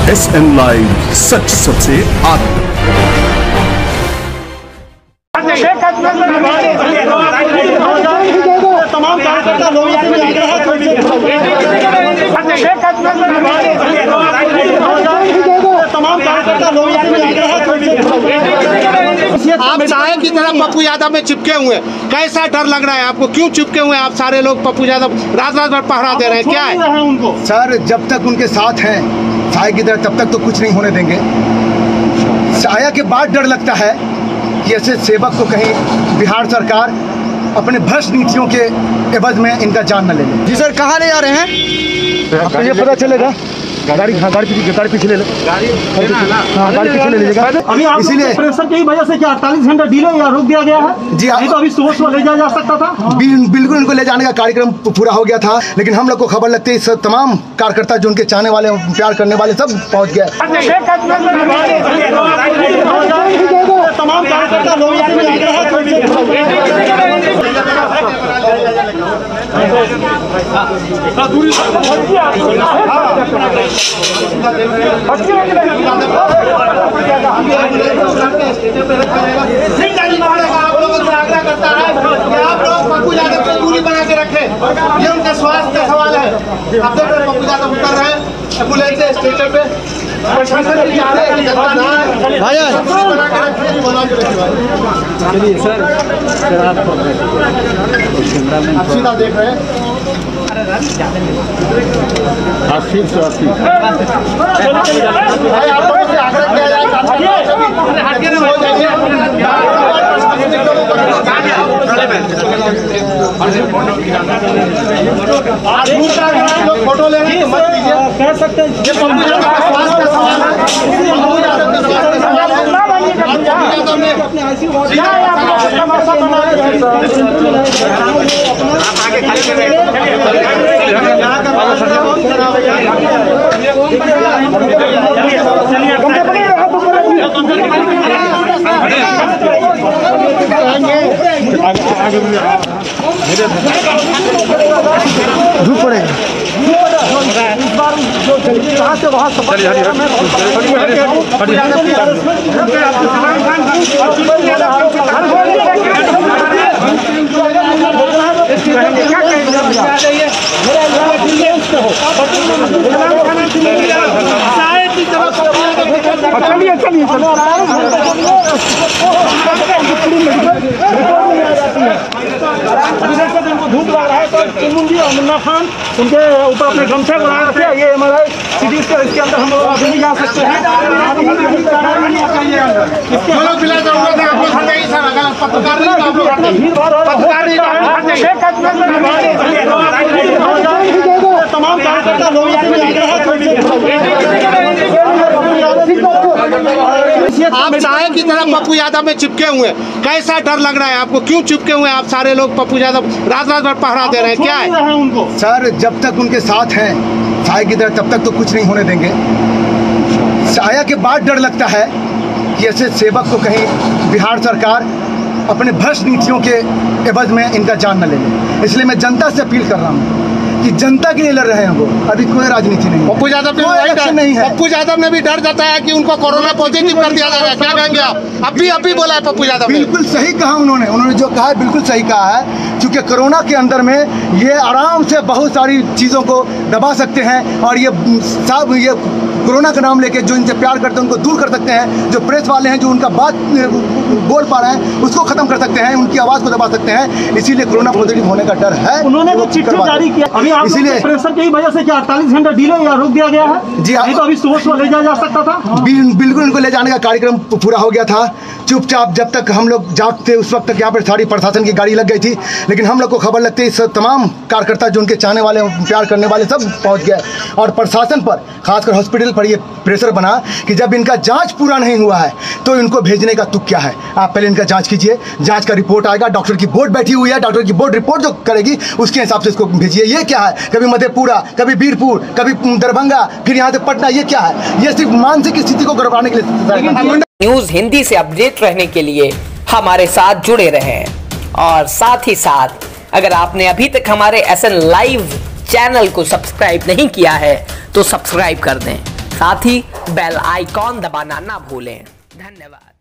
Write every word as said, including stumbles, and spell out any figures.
S N live, सच सबसे आगे। तमाम कार्यकर्ता लोग तमाम कार्यकर्ता लोग आप साय की तरह पप्पू यादव में चिपके हुए हैं, कैसा डर लग रहा है आपको? क्यों चिपके हुए हैं आप सारे लोग? पप्पू यादव रात रात भर पहरा दे रहे हैं, क्या है उनको? सर जब तक उनके साथ हैं साय की तरह तब तक तो कुछ नहीं होने देंगे। साया के बाद डर लगता है कि ऐसे सेवक को कहीं बिहार सरकार अपने भ्रष्ट नीतियों के एवज में इनका जान न ले ले। जी सर, कहाँ ले जा रहे हैं? आपको ये पता चलेगा। गाड़ी हाँ गाड़ी पीछे गाड़ी पीछे ले लो। हाँ गाड़ी पीछे ले लीजिएगा। अभी आप इसीलिए प्रेशर की वजह से क्या अड़तालीस घंटा डिले या रोक दिया गया है? जी हाँ, तो अभी सुबह सुबह ले जाया जा सकता था। बिल्कुल उनको ले जाने का कार्यक्रम पूरा हो गया था, लेकिन हम लोग को खबर लगती है सब तमाम कार्यकर्ता जो उनके चाहने वाले प्यार करने वाले सब पहुँच गए। तमाम कार्यकर्ता लोग आग्रह करता है कि आप लोग पप्पू यादव से दूरी बना के रखें, ये उनके स्वास्थ्य का सवाल है। अब देख रहे पप्पू यादव उतर रहे हैं एम्बुलेंस से स्टेशन पे, चलिए सर, सीधा देख रहे हैं अस्सी से अस्सी आप लोगों से आग्रह किया जाए लोग फोटो ले रहे हैं, मत लीजिए। कह सकते हैं ये पप्पू यादव का स्वास्थ्य का सवाल है, पप्पू यादव का स्वास्थ्य का सवाल है। पप्पू यादव ने धूप पड़ेगा इस बार जो यहाँ से वहाँ चलिए चलिए धूप लग रहा है तो चिमुंजी और मुन्ना खान उनके ऊपर अपने गमछे बना रखे। ये हमारा सिटी के इसके अंदर हम लोग अभी नहीं जा सकते हैं। तमाम कार्यकर्ता लोग आप साय की तरह पप्पू यादव में चिपके हुए हैं, कैसा डर लग रहा है आपको? क्यों चिपके हुए हैं आप सारे लोग? पप्पू यादव रात रात भर पहरा दे रहे हैं, क्या है उनको? सर जब तक उनके साथ हैं साय की तरह तब तक तो कुछ नहीं होने देंगे। साया के बाद डर लगता है कि ऐसे सेवक को कहीं बिहार सरकार अपने भ्रष्ट नीतियों के एवज में इनका जान न ले ले। इसलिए मैं जनता से अपील कर रहा हूँ कि जनता के लिए लड़ रहे हैं वो, अभी कोई राजनीति नहीं। पप्पू यादव ने कोई इलेक्शन नहीं है। पप्पू यादव ने भी डर जताया कि उनको कोरोना पॉजिटिव कर दिया जा रहा है, क्या कहेंगे आप? अभी अभी बोला है पप्पू यादव। बिल्कुल सही कहा उन्होंने उन्होंने जो कहा है बिल्कुल सही कहा है, क्योंकि कोरोना के अंदर में ये आराम से बहुत सारी चीज़ों को दबा सकते हैं और ये सब ये कोरोना का नाम लेके जो इनसे प्यार करते हैं उनको दूर कर सकते हैं। जो प्रेस वाले हैं जो उनका बात बोल पा रहे हैं उसको खत्म कर सकते हैं, उनकी आवाज़ को दबा सकते हैं। इसीलिए कोरोना पॉजिटिव होने का डर है। उन्होंने तो चिट्ठी जारी किया। अभी आप इसीलिए प्रेशर की वजह से क्या अड़तालीस घंटा डिले या रोक दिया गया है? जी हाँ, तो अभी सुबह सुबह ले जाया जा सकता था। बिल्कुल उनको ले जाने का कार्यक्रम पूरा हो गया था। चुपचाप जब तक हम लोग जागते उस वक्त तक यहाँ पर सारी प्रशासन की गाड़ी लग गई थी, लेकिन हम लोग को खबर लगती है सब तमाम कार्यकर्ता जो उनके चाहने वाले प्यार करने वाले सब पहुँच गए। और प्रशासन पर खासकर हॉस्पिटल पर ये प्रेशर बना कि जब इनका जांच पूरा नहीं हुआ है तो इनको भेजने का तुक क्या है। आप पहले इनका जांच कीजिए, जांच का रिपोर्ट आएगा, डॉक्टर की बोर्ड बैठी हुई है, डॉक्टर की बोर्ड रिपोर्ट जो करेगी उसके हिसाब से इसको भेजिए। ये क्या है, कभी मधेपुरा, कभी बीरपुर, कभी दरभंगा, फिर यहाँ से पटना, ये क्या है? ये सिर्फ मानसिक स्थिति को गड़बड़ाने के लिए। न्यूज हिंदी से अपडेट रहने के लिए हमारे साथ जुड़े रहें और साथ ही साथ अगर आपने अभी तक हमारे एस एन लाइव चैनल को सब्सक्राइब नहीं किया है तो सब्सक्राइब कर दें, साथ ही बेल आइकॉन दबाना ना भूलें। धन्यवाद।